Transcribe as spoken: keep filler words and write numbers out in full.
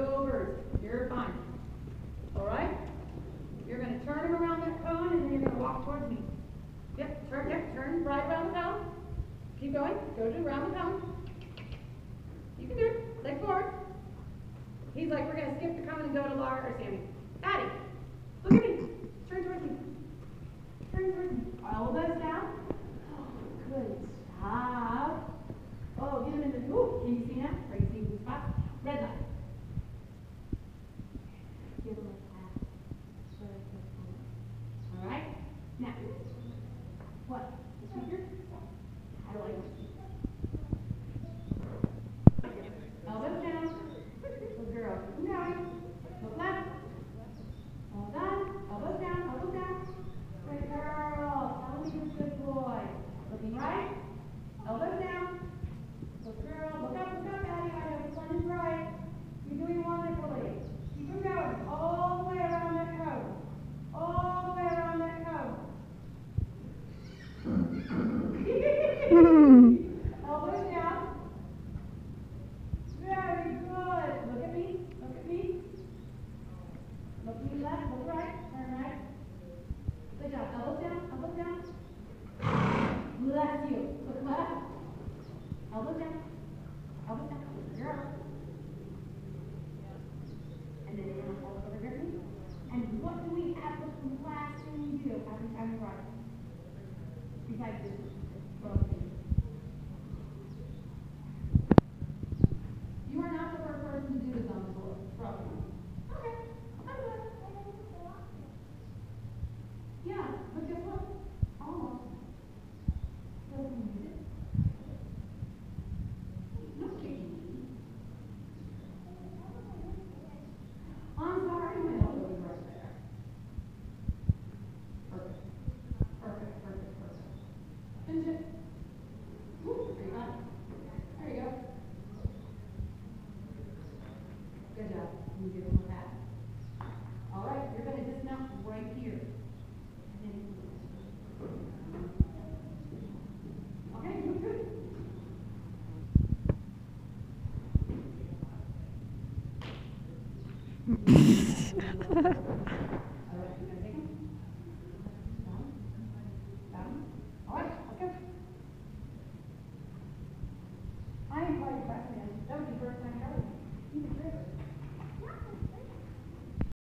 Go birds. You're fine. All right? You're going to turn him around that cone, and then you're going to walk towards me. Yep, turn, yep, turn right around the cone. Keep going. Go to around the cone. You can do it. Leg forward. He's like, we're going to skip the cone and go to Laura or Sammy. Addie, look at me. Turn towards me. Turn towards me. Elbows down. Oh, good job. Oh, get him in the, ooh, can you see now? Are you seeing the spot? Red line. Give him a tap. All right. Now, what? The speaker? I like it. Elbows down. Good girl. Keep going. Look left. All done. Elbows down. Elbows down. Good girl. Tell me you're a good boy. Looking right. Elbows down. Good girl. Look up, look up, Addie. I know the sun is bright. You're doing wonderfully. Keep them going. All the way around that cone. All the way around that cone. Elbows down. Very good. Look at me. Look at me. Look to the left. Look right. Turn right. Good job. Elbows down. Elbows down. Bless you. Look left. Elbows down. Elbows down. Girl. And then you're going to hold over your knee. And what do we have the last thing we do every time we run? Besides this. You are not the first person to do this on the floor. Okay. I'm good. Yeah, but guess what? Almost. Doesn't need it. No kicking. I'm sorry, my elbow is right there. Perfect. Perfect, perfect, perfect. Finish it. Woo, there you go. There you go. Good job. You give him a pat. All right, you're going to dismount right here. Okay, good, good.